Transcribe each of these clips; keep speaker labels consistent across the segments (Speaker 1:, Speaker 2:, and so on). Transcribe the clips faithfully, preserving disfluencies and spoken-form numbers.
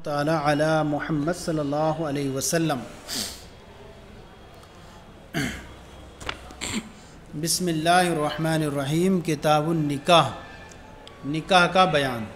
Speaker 1: ताला अला मुहम्मद सल्लल्लाहु अलैहि वसल्लम। बिस्मिल्लाहिर्रहमानिर्रहीम। किताबुन निकाह, निकाह का बयान।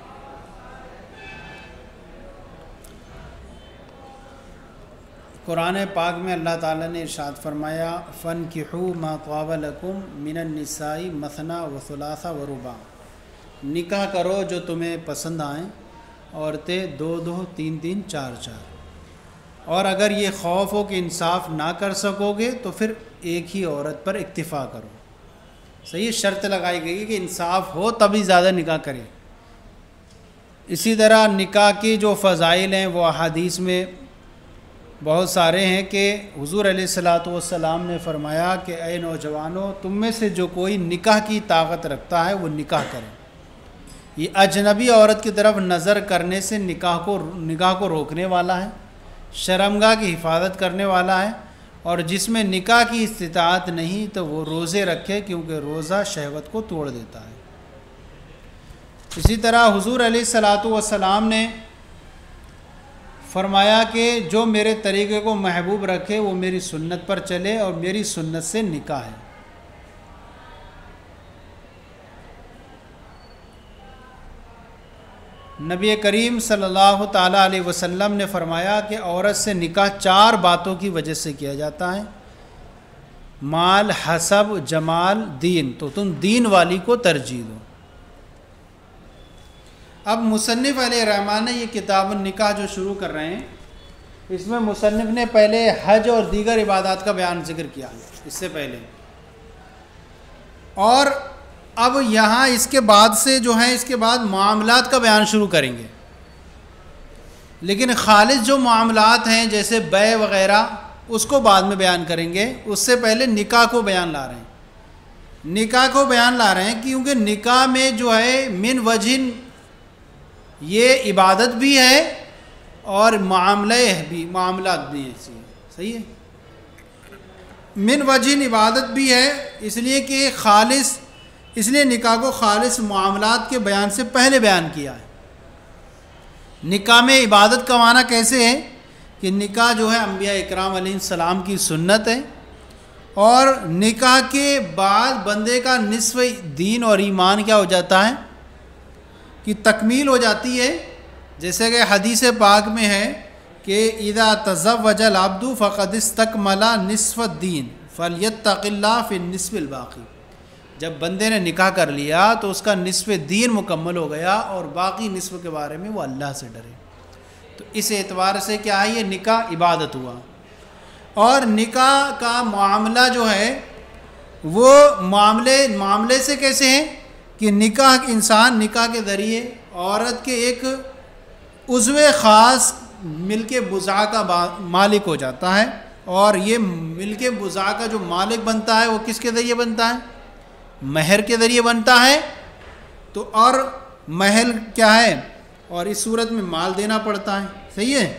Speaker 1: कुरान पाक में अल्लाह ताला ने इरशाद फरमाया, फ़नकिहू मा ताब लकुम मिनन निसाई मसना व सुलासा व रुबा। निकाह करो जो तुम्हें पसंद आएँ, औरतें दो दो तीन तीन चार चार। और अगर ये खौफ हो कि इंसाफ ना कर सकोगे तो फिर एक ही औरत पर इक्तिफ़ा करो। सही शर्त लगाई गई है कि इंसाफ हो तभी ज़्यादा निकाह करें। इसी तरह निकाह की जो फ़ज़ाइल हैं वो अहादीस में बहुत सारे हैं कि हुज़ूर अलैहिस्सलातु वस्सलाम ने फरमाया कि ऐ नौजवानों, तुम में से जो कोई निकाह की ताकत रखता है वो निकाह करे। ये अजनबी औरत की तरफ नज़र करने से निकाह को निकाह को रोकने वाला है, शर्मगाह की हिफाजत करने वाला है। और जिसमें निकाह की इस्तिताअत नहीं तो वो रोज़े रखे, क्योंकि रोज़ा शहवत को तोड़ देता है। इसी तरह हुज़ूर अलैहिस्सलातु वस्सलाम ने फरमाया कि जो मेरे तरीक़े को महबूब रखे वो मेरी सुन्नत पर चले, और मेरी सुन्नत से निकाह है। नबी करीम सल्लल्लाहु ताला अलैहि वसल्लम ने फरमाया कि औरत से निकाह चार बातों की वजह से किया जाता है। माल, हसब, जमाल, दीन। तो तुम दीन वाली को तरजीह दो। अब मुसन्निफ़ अलैहिर्रहमान ने ये किताब निकाह जो शुरू कर रहे हैं, इसमें मुसन्निफ़ ने पहले हज और दीगर इबादत का बयान जिक्र किया इससे पहले, और अब यहाँ इसके बाद से जो है इसके बाद मामलात का बयान शुरू करेंगे। लेकिन खालिस जो मामलात हैं जैसे बै वग़ैरह, उसको बाद में बयान करेंगे। उससे पहले निकाह को बयान ला रहे हैं। निकाह को बयान ला रहे हैं क्योंकि निकाह में जो है मिन वजिन ये इबादत भी है और मामले भी मामलात भी है। सही है, मिन वजिन इबादत भी है, इसलिए कि खालिस इसलिए निकाह को खालिस मामलात के बयान से पहले बयान किया है। निकाह में इबादत का माना कैसे है कि निकाह जो है अंबिया इकराम अलैहिस्सलाम की सुन्नत है, और निकाह के बाद बंदे का निस्फ़ दीन और ईमान क्या हो जाता है कि तकमील हो जाती है। जैसे कि हदीस पाक में है कि इज़ा तज़व्वजल अब्दु फ़क़द इस्तकमला निस्फ़ दीन फ़ल्यत्तक़िल्लाह फ़ि निस्फ़िल बाक़ी। जब बंदे ने निकाह कर लिया तो उसका निस्फ़ दीन मुकम्मल हो गया, और बाकी निस्फ़ के बारे में वो अल्लाह से डरे। तो इस एतबार से क्या है, ये निकाह इबादत हुआ। और निकाह का मामला जो है वो मामले मामले से कैसे है कि निकाह इंसान निकाह के ज़रिए औरत के एक उज़्व ख़ास मिल्क बुज़ा का मालिक हो जाता है। और ये मिल्क बुज़ा का जो मालिक बनता है वो किसके ज़रिए बनता है, महर के ज़रिए बनता है। तो और महल क्या है, और इस सूरत में माल देना पड़ता है। सही है,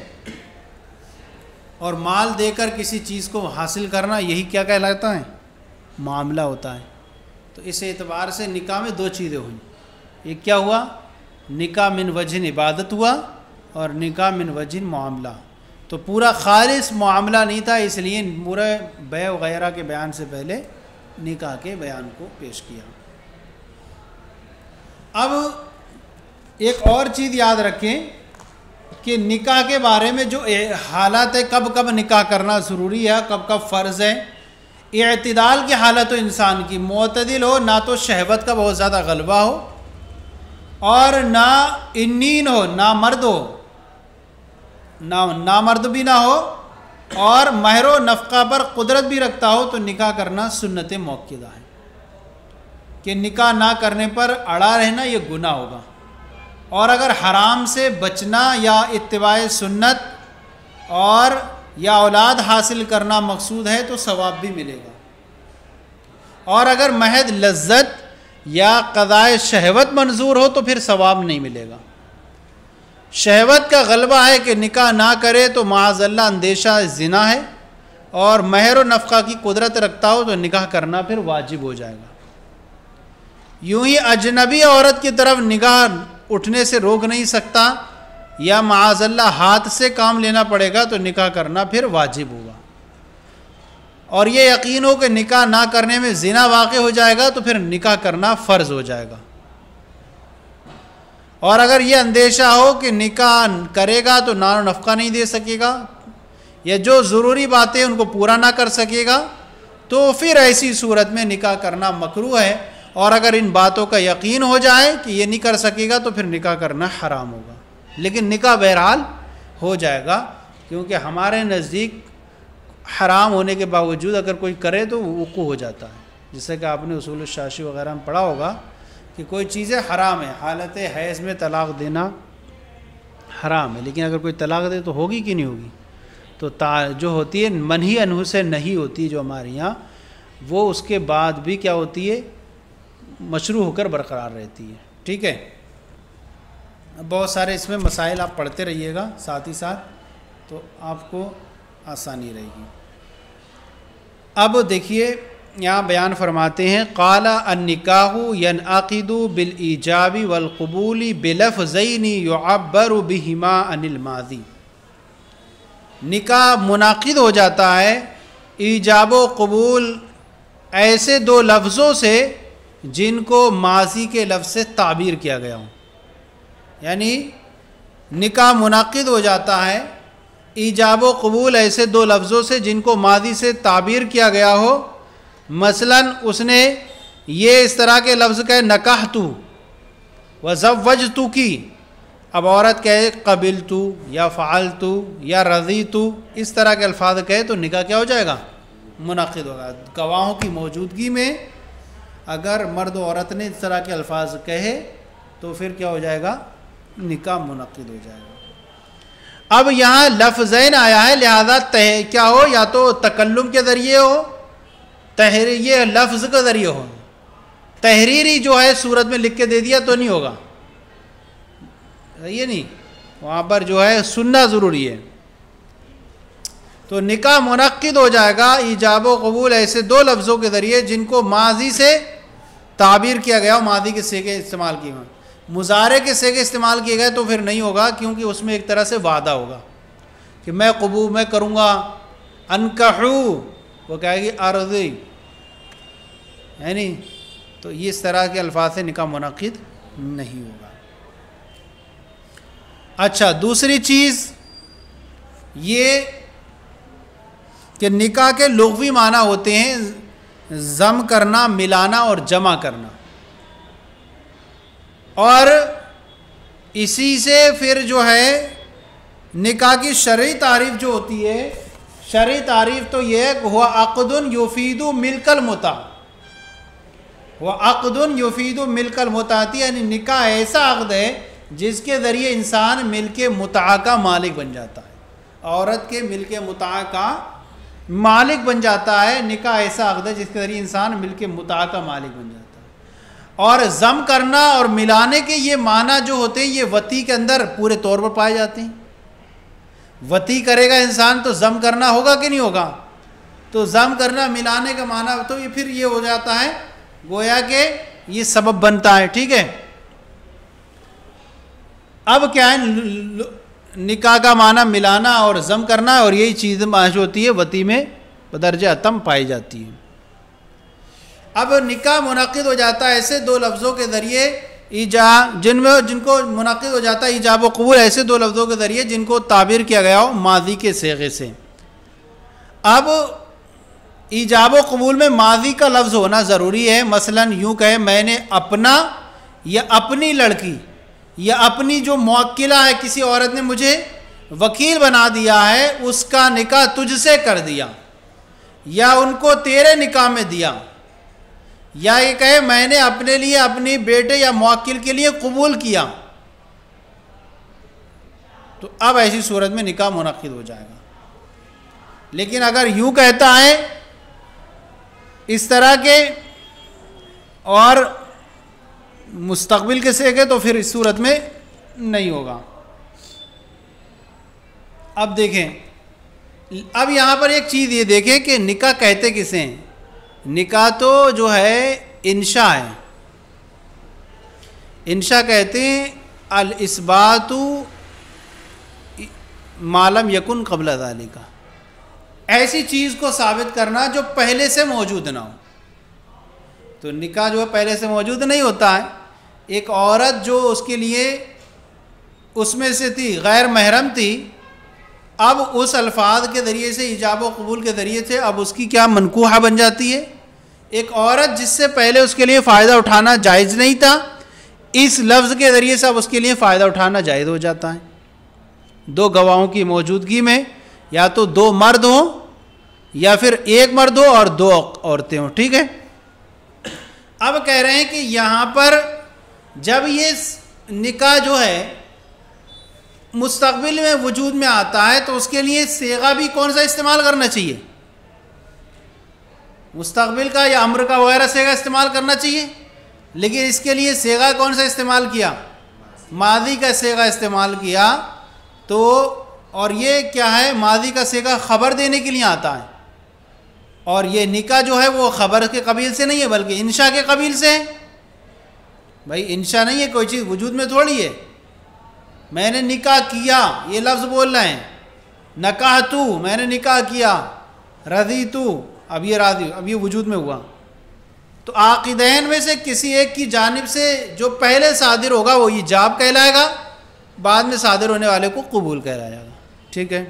Speaker 1: और माल देकर किसी चीज़ को हासिल करना, यही क्या कहलाता है, मामला होता है। तो इस एतबार से निकाह में दो चीज़ें हुई। एक क्या हुआ, निकाह मिन वजिन इबादत हुआ, और निकाह मिन वजिन मामला। तो पूरा खालिस मामला नहीं था, इसलिए पूरे बै वगैरह के बयान से पहले निकाह के बयान को पेश किया। अब एक और चीज़ याद रखें कि निकाह के बारे में जो हालात है, कब कब निकाह करना ज़रूरी है, कब कब फ़र्ज़ है। इअ्तिदाल की हालत हो इंसान की, मोतदिल हो, ना तो शहवत का बहुत ज़्यादा गलबा हो और ना इन्नीन हो, ना मर्द हो, ना ना मर्द भी ना हो, और महरो नफ़क़ा पर कुदरत भी रखता हो, तो निकाह करना सुन्नत मौक़िदा है। कि निकाह ना करने पर अड़ा रहना ये गुनाह होगा। और अगर हराम से बचना या इत्तिबाए सुन्नत और या औलाद हासिल करना मकसूद है तो सवाब भी मिलेगा। और अगर महज लज्जत या क़ज़ाए शहवत मंजूर हो तो फिर सवाब नहीं मिलेगा। शहवत का गलबा है कि निकाह ना करे तो माअज़ल्लाह अंदेशा ज़िना है, और महर व नफ़क़ा की कुदरत रखता हो तो निकाह करना फिर वाजिब हो जाएगा। यूँ ही अजनबी औरत की तरफ निगाह उठने से रोक नहीं सकता, या माअज़ल्लाह हाथ से काम लेना पड़ेगा तो निकाह करना फिर वाजिब होगा। और ये यकीन हो कि निकाह ना करने में ज़िना वाक़ हो जाएगा तो फिर निकाह करना फ़र्ज़ हो जाएगा। और अगर ये अंदेशा हो कि निकाह करेगा तो नान नफ़क़ा नहीं दे सकेगा या जो ज़रूरी बातें उनको पूरा ना कर सकेगा, तो फिर ऐसी सूरत में निकाह करना मकरूह है। और अगर इन बातों का यकीन हो जाए कि ये नहीं कर सकेगा तो फिर निकाह करना हराम होगा। लेकिन निकाह बहरहाल हो जाएगा, क्योंकि हमारे नज़दीक हराम होने के बावजूद अगर कोई करे तो वक़ू हो जाता है। जैसे कि आपने उसूल शाशी वग़ैरह में पढ़ा होगा कि कोई चीज़ें हराम है, हालत हैज़ में तलाक़ देना हराम है, लेकिन अगर कोई तलाक़ दे तो होगी कि नहीं होगी। तो ता जो होती है मनही अनहु से नहीं होती जो हमारे यहाँ, वो उसके बाद भी क्या होती है, मशरू होकर बरकरार रहती है। ठीक है, बहुत सारे इसमें मसाइल आप पढ़ते रहिएगा साथ ही साथ, तो आपको आसानी रहेगी। अब देखिए यहाँ बयान फरमाते हैं, क़ाला अन्निकाहु यनअक़िदु बिल ईजाबी वल क़बूली बिलफ़्ज़ैनि युअब्बरु बिहिमा अनिल माज़ी। निकाह मुनाक़िद हो जाता है ईजाब व क़बूल ऐसे दो लफ्ज़ों से जिनको माज़ी के लफ्ज़ से ताबीर किया गया हो। यानी निकाह मुनाक़िद हो जाता है ईजाब व क़बूल ऐसे दो लफ्ज़ों से जिनको माज़ी से ताबीर किया गया हो। मसलन उसने ये इस तरह के लफ्ज़ कहे नकाहतु व ज़व्वजतु की, अब औरत कहे क़बिलतु या फ़अलतु या रज़ीतु, इस तरह के अल्फाज कहे तो निकाह क्या हो जाएगा, मुनाक़िद होगा। गवाहों की मौजूदगी में अगर मर्द औरत ने इस तरह के अल्फाज कहे तो फिर क्या हो जाएगा, निकाह मुनाक़िद हो जाएगा। अब यहाँ लफ्ज़ैन आया है, लिहाजा तह क्या हो, या तो तकल्लुम के ज़रिए हो, तहरी ये लफ्ज़ के ज़रिए हो। तहरीरी जो है सूरत में लिख के दे दिया तो नहीं होगा, ये नहीं, वहाँ पर जो है सुनना ज़रूरी है। तो निकाह मुनक्किद हो जाएगा ईजाब व क़बूल ऐसे दो लफ्ज़ों के ज़रिए जिनको माज़ी से ताबीर किया गया हो, माज़ी के सेगे इस्तेमाल किए गए। मुज़ारे के सेगे इस्तेमाल किए गए तो फिर नहीं होगा, क्योंकि उसमें एक तरह से वादा होगा कि मैं क़बूल मैं करूँगा। अनकहू वो कहेगी अर्ज़ी, है नहीं, तो ये इस तरह के अल्फाज से निकाह मुनक्किद नहीं होगा। अच्छा, दूसरी चीज़ ये कि निकाह के लुग़वी माना होते हैं जम करना, मिलाना और जमा करना, और इसी से फिर जो है निकाह की शरई तारीफ़ जो होती है, शरई तारीफ़ तो ये है हुआ अक़दुन युफ़ीदु मिल्कल मुता, हुआ अक़दुन युफ़ीदु मिल्कल मुताती, यानी निकाह ऐसा अक़द है जिसके ज़रिए इंसान मिल्के मुता का मालिक बन जाता है, औरत के मिल्के मुता का मालिक बन जाता है। निकाह ऐसा अक़द है जिसके ज़रिए इंसान मिल्के मुता का मालिक बन जाता है। और जम करना और मिलाने के ये माना जो होते हैं ये वती के अंदर पूरे तौर पर पाए जाते हैं। वती करेगा इंसान तो जम करना होगा कि नहीं होगा, तो जम करना मिलाने का माना तो ये फिर ये हो जाता है गोया के ये सबब बनता है। ठीक है, अब क्या है, निकाह का माना मिलाना और जम करना, और यही चीज़ जो होती है वती में बदरजा अतम पाई जाती है। अब निकाह मुनक्किद हो जाता है ऐसे दो लफ्ज़ों के ज़रिए ईजा जिनमें जिनको मुनक्किद हो जाता है ईजाब व क़बूल ऐसे दो लफ्ज़ों के ज़रिए जिनको ताबीर किया गया हो माज़ी के सेगे से। अब ईजाब व क़बूल में माज़ी का लफ्ज़ होना ज़रूरी है। मसलन यूँ कहे मैंने अपना या अपनी लड़की या अपनी जो मुवक्किला है, किसी औरत ने मुझे वकील बना दिया है, उसका निकाह तुझसे कर दिया या उनको तेरे निकाह में दिया, या ये कहे मैंने अपने लिए अपनी बेटे या मुवक्किल के लिए कबूल किया, तो अब ऐसी सूरत में निकाह मुनक्किद हो जाएगा। लेकिन अगर यूँ कहता है इस तरह के और मुस्तकबिल के सेगे तो फिर इस सूरत में नहीं होगा। अब देखें, अब यहाँ पर एक चीज़ ये देखें कि निकाह कहते किसे हैं। निकाह तो जो है इंशा है, इंशा कहते हैं अल इस्बातु मालम यकुन क़ब्ल ज़ालिका, ऐसी चीज़ को साबित करना जो पहले से मौजूद ना हो। तो निकाह जो है पहले से मौजूद नहीं होता है। एक औरत जो उसके लिए उसमें से थी, गैर महरम थी, अब उस अल्फाज के ज़रिए से, इजाब व कबूल के ज़रिए से अब उसकी क्या मनकूहा बन जाती है। एक औरत जिससे पहले उसके लिए फ़ायदा उठाना जायज़ नहीं था, इस लफ्ज़ के ज़रिए से अब उसके लिए फ़ायदा उठाना जायज़ हो जाता है। दो गवाहों की मौजूदगी में, या तो दो मर्द हों या फिर एक मर्द हो और दो औरतें हों, ठीक है। अब कह रहे हैं कि यहाँ पर जब ये निकाह जो है मुस्तक़बिल में वजूद में आता है तो उसके लिए सेगा भी कौन सा इस्तेमाल करना चाहिए? मुस्तक़बिल का या अम्र का वगैरह सेगा इस्तेमाल करना चाहिए, लेकिन इसके लिए सेगा कौन सा इस्तेमाल किया? मादी का सेगा इस्तेमाल किया। तो और ये क्या है, मादी का सेगा ख़बर देने के लिए आता है, और ये निकाह जो है वो ख़बर के कबील से नहीं है बल्कि इंशा के कबील से है। भाई इंशा नहीं है, कोई चीज़ वजूद में थोड़ी है। मैंने निकाह किया, ये लफ्ज़ बोल रहे हैं, नकाह तू, मैंने निकाह किया, रज़ी तू, अब ये राज़ी, अब ये वजूद में हुआ। तो आक़िदैन में से किसी एक की जानिब से जो पहले सादिर होगा वो ईजाब कहलाएगा, बाद में सादिर होने वाले को कबूल कहलाएगा, ठीक है।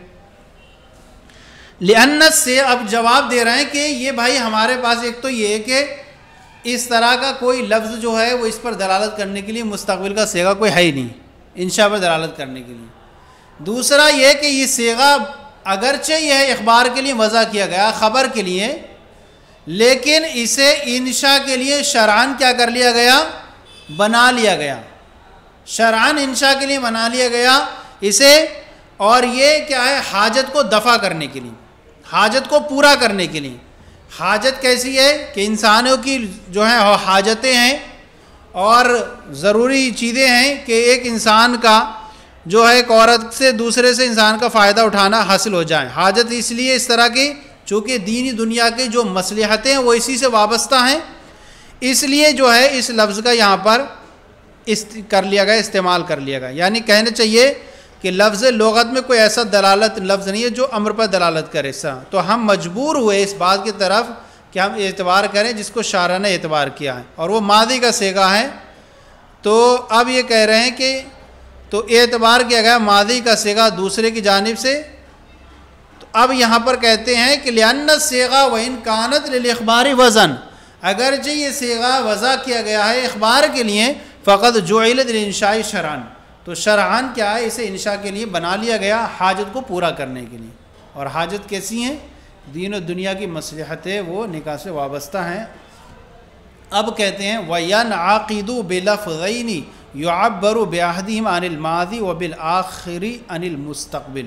Speaker 1: लिअन्नस से अब जवाब दे रहे हैं कि ये भाई हमारे पास एक तो ये है कि इस तरह का कोई लफ्ज़ जो है वो इस पर दलालत करने के लिए मुस्तक़बिल का सेगा कोई है ही नहीं, इंशा पर दलालत करने के लिए। दूसरा ये कि ये सेगा अगरचे यह इख़बार के लिए वज़ा किया गया, ख़बर के लिए, लेकिन इसे इंशा के लिए शरअन क्या कर लिया गया? बना लिया गया। शरअन इंशा के लिए बना लिया गया इसे, और ये क्या है, हाजत को दफ़ा करने के लिए, हाजत को पूरा करने के लिए। हाजत कैसी है कि इंसानों की जो है हाजतें हैं और ज़रूरी चीज़ें हैं कि एक इंसान का जो है एक औरत से दूसरे से इंसान का फ़ायदा उठाना हासिल हो जाए। हाजत इसलिए इस तरह की चूँकि दीनी दुनिया की जो मसलहतें हैं वो इसी से वाबस्ता हैं, इसलिए जो है इस लफ्ज़ का यहाँ पर इस कर लिया गया, इस्तेमाल कर लिया गया। यानी कहना चाहिए कि लफ्ज़ लुग़त में कोई ऐसा दलालत लफ्ज़ नहीं है जो अम्र पर दलालत करे। सा तो हम मजबूर हुए इस बात की तरफ कि हम एतबार करें जिसको शारा ने एतबार किया है, और वो मादी का सेगा है। तो अब ये कह रहे हैं कि तो एतबार किया गया मादी का सेगा दूसरे की जानिब से। तो अब यहाँ पर कहते हैं कि लिअन्न सेगा व इन कानत लिल इख़बारी वज़न, अगरचे ये सेगा वज़ा किया गया है इख़बार के लिए, फ़क़त जुइलत लिल इंशाई शरअन, तो शरअन क्या है, इसे इंशा के लिए बना लिया गया हाजत को पूरा करने के लिए। और हाजत कैसी हैं? दीन और दुनिया की मसलहतें वो निकाह से वाबस्ता हैं। अब कहते हैं वयनअक़िदु बिलफ़ज़ैनि युअब्बरु बिअहदिहिमा अनिल माज़ी व बिल आख़िरी अनिल मुस्तक़बिल,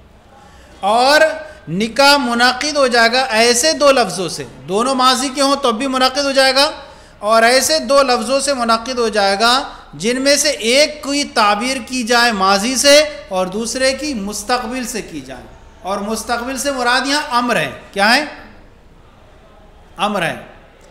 Speaker 1: और निकाह मुनाक़िद हो जाएगा ऐसे दो लफ्ज़ों से, दोनों माजी के हों तब भी मुनाक़िद हो जाएगा, और ऐसे दो लफ्ज़ों से मुनाक़िद हो जाएगा जिनमें से एक की ताबीर की जाए माजी से और दूसरे की मुस्तक़बिल से की जाए। और मुस्तक़बिल से मुराद यहाँ अम्र है, क्या है? अम्र है।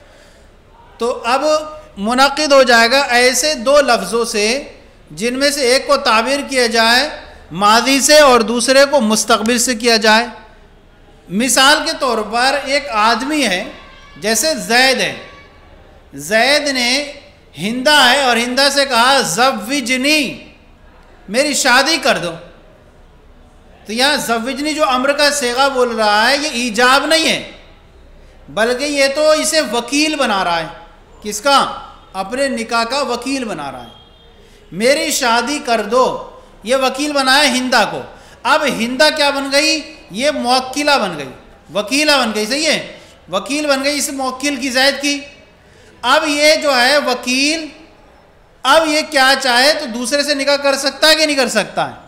Speaker 1: तो अब मुनाक़िद हो जाएगा ऐसे दो लफ्ज़ों से जिनमें से एक को ताबीर किया जाए माजी से और दूसरे को मुस्तक़बिल से किया जाए। मिसाल के तौर पर एक आदमी है, जैसे जैद है, जैद ने हिंदा है और हिंदा से कहा ज़व्विजनी, मेरी शादी कर दो। तो यहाँ ज़व्विजनी जो अम्र का सेगा बोल रहा है ये ईजाब नहीं है, बल्कि ये तो इसे वकील बना रहा है। किसका? अपने निकाह का वकील बना रहा है। मेरी शादी कर दो, ये वकील बनाया हिंदा को। अब हिंदा क्या बन गई? ये मुवक्किला बन गई, वकीला बन गई, सही है, वकील बन गई इस मुवक्किल की जैद की। अब ये जो है वकील, अब ये क्या चाहे तो दूसरे से निकाह कर सकता है कि नहीं कर सकता है?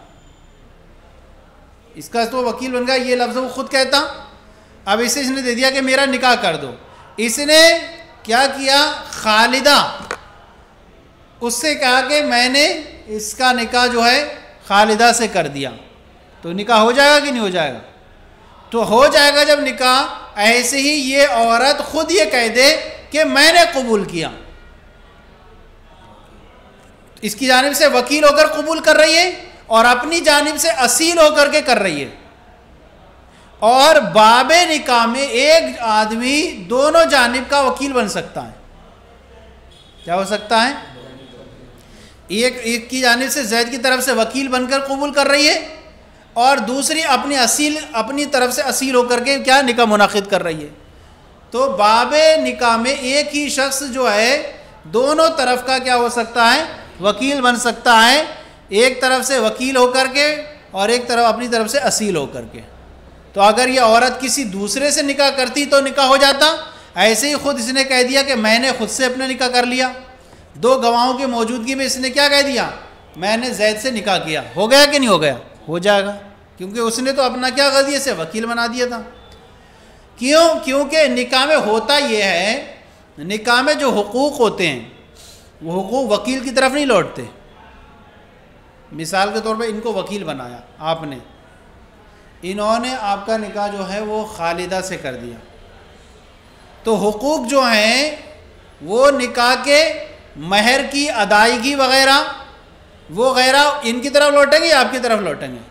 Speaker 1: इसका तो वकील बन गया, ये लफ्ज़ वो खुद कहता। अब इसे इसने दे दिया कि मेरा निकाह कर दो। इसने क्या किया? खालिदा, उससे कहा कि मैंने इसका निकाह जो है खालिदा से कर दिया, तो निकाह हो जाएगा कि नहीं हो जाएगा? तो हो जाएगा जब निकाह ऐसे ही ये औरत खुद ये कह दे कि मैंने कबूल किया, इसकी जानिब से वकील होकर कबूल कर रही है और अपनी जानिब से असील होकर के कर रही है, और बाबे निकाह में एक आदमी दोनों जानिब का वकील बन सकता है। क्या हो सकता है? एक एक की जानिब से जैद की तरफ से वकील बनकर कबूल कर रही है, और दूसरी अपनी असील अपनी तरफ से असील होकर के क्या निकाह मुनाकिद कर रही है। तो बाबे निकाह में एक ही शख्स जो है दोनों तरफ का क्या हो सकता है? वकील बन सकता है, एक तरफ से वकील होकर के और एक तरफ अपनी तरफ से असील होकर के। तो अगर ये औरत किसी दूसरे से निकाह करती तो निकाह हो जाता, ऐसे ही खुद इसने कह दिया कि मैंने खुद से अपना निकाह कर लिया, दो गवाहों की मौजूदगी में इसने क्या कह दिया? मैंने जैद से निकाह किया। हो गया कि नहीं हो गया? हो जाएगा, क्योंकि उसने तो अपना क्या कर दिया? से वकील बना दिया था। क्यों? क्योंकि निकाह में होता ये है, निकाह में जो हुकूक होते हैं वो हुकूक वकील की तरफ नहीं लौटते। मिसाल के तौर पे इनको वकील बनाया आपने, इन्होंने आपका निकाह जो है वो खालिदा से कर दिया, तो हुकूक जो हैं वो निकाह के महर की अदायगी वगैरह वो गैरह इनकी तरफ लौटेंगे या आपकी तरफ लौटेंगे?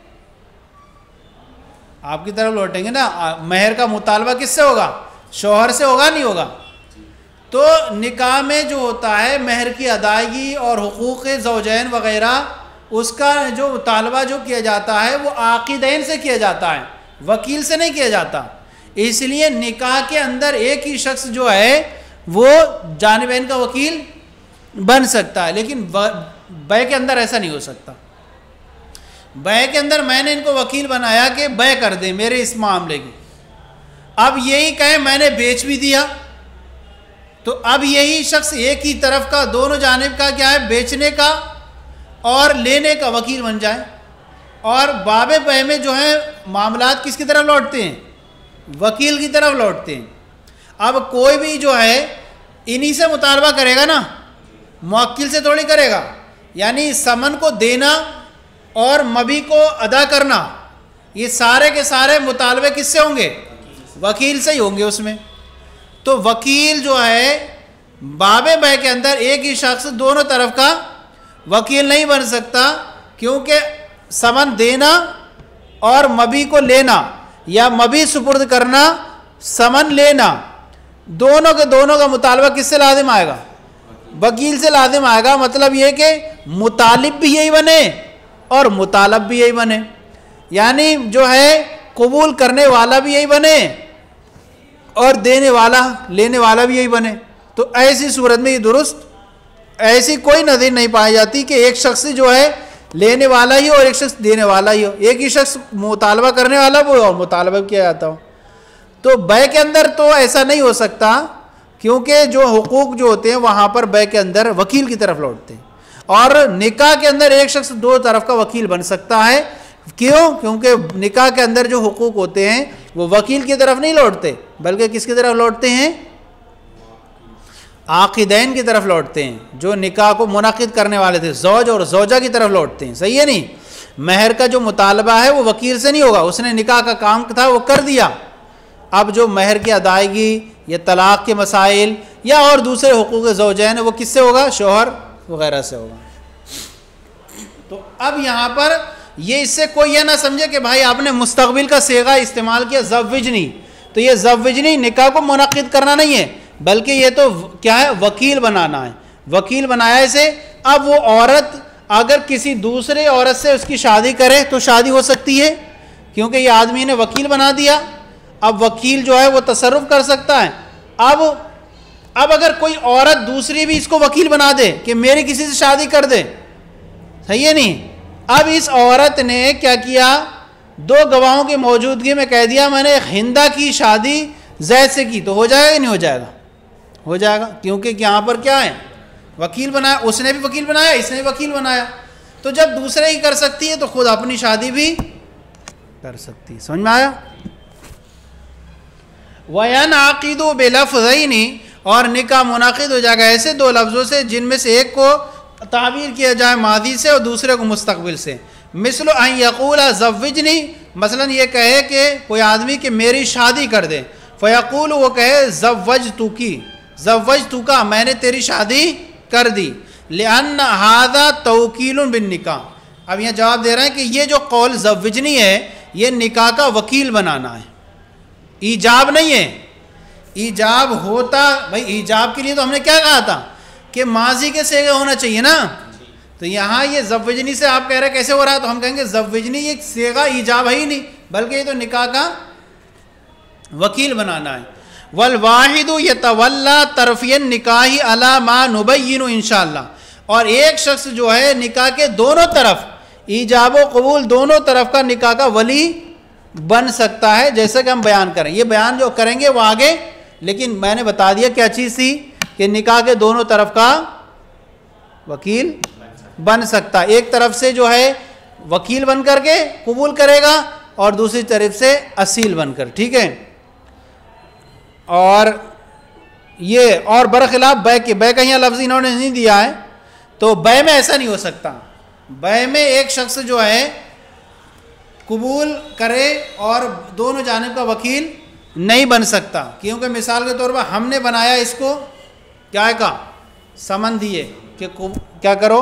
Speaker 1: आपकी तरफ लौटेंगे ना। महर का मुतालबा किससे होगा? शौहर से होगा, नहीं होगा? तो निकाह में जो होता है महर की अदायगी और हुकूक ज़ौजैन वगैरह, उसका जो मुतालबा जो किया जाता है वो आक़िदैन से किया जाता है, वकील से नहीं किया जाता। इसलिए निकाह के अंदर एक ही शख्स जो है वो जानिबैन का वकील बन सकता है, लेकिन बै के अंदर ऐसा नहीं हो सकता। बै के अंदर मैंने इनको वकील बनाया कि बै कर दे मेरे इस मामले की, अब यही कहे मैंने बेच भी दिया, तो अब यही शख्स एक ही तरफ का दोनों जानिब का क्या है? बेचने का और लेने का वकील बन जाए। और बाबे बै में जो है मामलात किसकी तरफ लौटते हैं? वकील की तरफ लौटते हैं। अब कोई भी जो है इन्हीं से मुतालबा करेगा ना, मुवक्किल से थोड़ी करेगा। यानी समन को देना और मबी को अदा करना, ये सारे के सारे मुतालबे किससे होंगे? वकील से ही होंगे उसमें। तो वकील जो है बाबे बै के अंदर एक ही शख्स दोनों तरफ का वकील नहीं बन सकता, क्योंकि समन देना और मबी को लेना या मबी सुपुर्द करना, समन लेना, दोनों के दोनों का मुतालबा किससे लाजिम आएगा? वकील से लाजिम आएगा। मतलब ये कि मुतालिब भी यही बने और मुतालब भी यही बने, यानी जो है कबूल करने वाला भी यही बने और देने वाला लेने वाला भी यही बने। तो ऐसी सूरत में ये दुरुस्त, ऐसी कोई नज़ीर नहीं पाई जाती कि एक शख्स जो है लेने वाला ही हो और एक शख्स देने वाला ही हो, एक ही शख्स मुतालबा करने वाला वो और मुतालबा किया जाता हो। तो बै के अंदर तो ऐसा नहीं हो सकता, क्योंकि जो हुकूक जो होते हैं वहाँ पर बै के अंदर वकील की तरफ लौटते हैं। और निकाह के अंदर एक शख्स दो तरफ का वकील बन सकता है। क्यों? क्योंकि निकाह के अंदर जो हुकूक होते हैं वो वकील की तरफ नहीं लौटते, बल्कि किसकी तरफ लौटते हैं? आक़िदैन की तरफ लौटते हैं, जो निकाह को मुनाकिद करने वाले थे, ज़ौज और ज़ौजा की तरफ लौटते हैं। सही है नहीं? महर का जो मुतालबा है वो वकील से नहीं होगा, उसने निकाह का काम था वो कर दिया। अब जो महर की अदायगी या तलाक़ के मसाइल या और दूसरे हुकूक़ ज़ौजैन है वो किससे होगा? शौहर वगैरह से होगा। तो अब यहाँ पर ये इससे कोई यह ना समझे कि भाई आपने मुस्तक़बिल का सेगा इस्तेमाल किया ज़व्विजनी, तो ये ज़व्विजनी निकाह को मुनाकिद करना नहीं है, बल्कि ये तो क्या है? वकील बनाना है। वकील बनाया इसे। अब वो औरत अगर किसी दूसरे औरत से उसकी शादी करे तो शादी हो सकती है, क्योंकि ये आदमी ने वकील बना दिया। अब वकील जो है वो तसर्रुफ कर सकता है। अब अब अगर कोई औरत दूसरी भी इसको वकील बना दे कि मेरी किसी से शादी कर दे, सही है नहीं? अब इस औरत ने क्या किया? दो गवाहों की मौजूदगी में कह दिया मैंने हिंदा की शादी जैद से की, तो हो जाएगा कि नहीं हो जाएगा? हो जाएगा, क्योंकि यहाँ पर क्या है? वकील बनाया, उसने भी वकील बनाया, इसने भी वकील बनाया। तो जब दूसरे ही कर सकती है तो खुद अपनी शादी भी कर सकती है। समझ में आया? वयन आक़िदु बिलफ़्ज़ैनि, और निकाह मुनाकिद हो जाएगा ऐसे दो लफ्ज़ों से जिनमें से एक को ताबीर किया जाए मादी से और दूसरे को मुस्तक़बिल से। मिस्ल अन यक़ूला ज़व्विजनी, मसलन ये कहे कि कोई आदमी कि मेरी शादी कर दे, फ़यक़ूल वो कहे ज़व्वजतुकी, ज़व्वजतुका, मैंने तेरी शादी कर दी। लिअन्न हाज़ा तवकीलुन बिन निकाह, अब यहाँ जवाब दे रहे हैं कि ये जो कौल ज़व्विजनी है ये निकाह का वकील बनाना है, ईजाब नहीं है। ईजाब होता भाई, ईजाब के लिए तो हमने क्या कहा था कि माजी के सेगा होना चाहिए ना। तो यहाँ ये ज़व्विजनी से आप कह रहे हैं कैसे हो रहा है, तो हम कहेंगे ज़व्विजनी ये सेगा ईजाब है ही नहीं, बल्कि ये तो निकाह का वकील बनाना है। वल वाहिदु यतवल्ला तरफियन निकाही अला मा नुबय्यिनु इंशाअल्लाह, और एक शख्स जो है निकाह के दोनों तरफ, ईजाब व कबूल दोनों तरफ का निकाह का वली बन सकता है, जैसे कि हम बयान करें। ये बयान जो करेंगे वो आगे, लेकिन मैंने बता दिया क्या चीज़ थी कि निकाह के दोनों तरफ का वकील बन सकता है। एक तरफ से जो है वकील बन करके कबूल करेगा और दूसरी तरफ से असील बनकर, ठीक है। और ये और बरखिलाफ बै के, बै का यहाँ लफ्ज़ इन्होंने नहीं दिया है, तो बै में ऐसा नहीं हो सकता। बै में एक शख्स जो है कबूल करे और दोनों जानिब का वकील नहीं बन सकता, क्योंकि मिसाल के तौर पर हमने बनाया इसको क्या का समन दिए कि क्या करो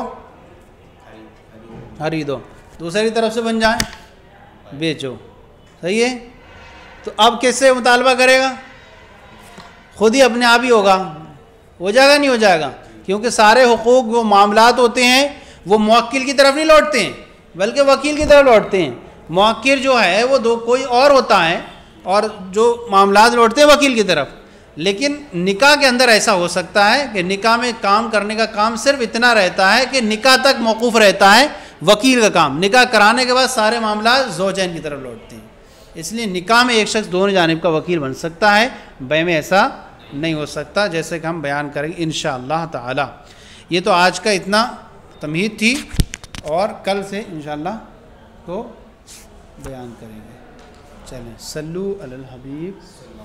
Speaker 1: खरीदो, दूसरी तरफ से बन जाए बेचो, सही है। तो अब किससे मुतालबा करेगा, खुद ही अपने आप ही होगा, हो जाएगा नहीं हो जाएगा, क्योंकि सारे हुकूक वो मामलात होते हैं वो मुवक्किल की तरफ नहीं लौटते हैं बल्कि वकील की तरफ लौटते हैं। मुवक्किल जो है वो दो कोई और होता है और जो मामलात लौटते हैं वकील की तरफ। लेकिन निकाह के अंदर ऐसा हो सकता है कि निकाह में काम करने का काम सिर्फ इतना रहता है कि निकाह तक मौकूफ़ रहता है वकील का काम, निकाह कराने के बाद सारे मामलात ज़ौजैन की तरफ लौटते हैं। इसलिए निकाह में एक शख्स दोनों जानिब का वकील बन सकता है, बै में ऐसा नहीं हो सकता, जैसे कि हम बयान करेंगे इंशाअल्लाह ताला। ये तो आज का इतना तमहीद थी और कल से इंशाअल्लाह तो बयान करेंगे। चलें, सल्लू अलल हबीब।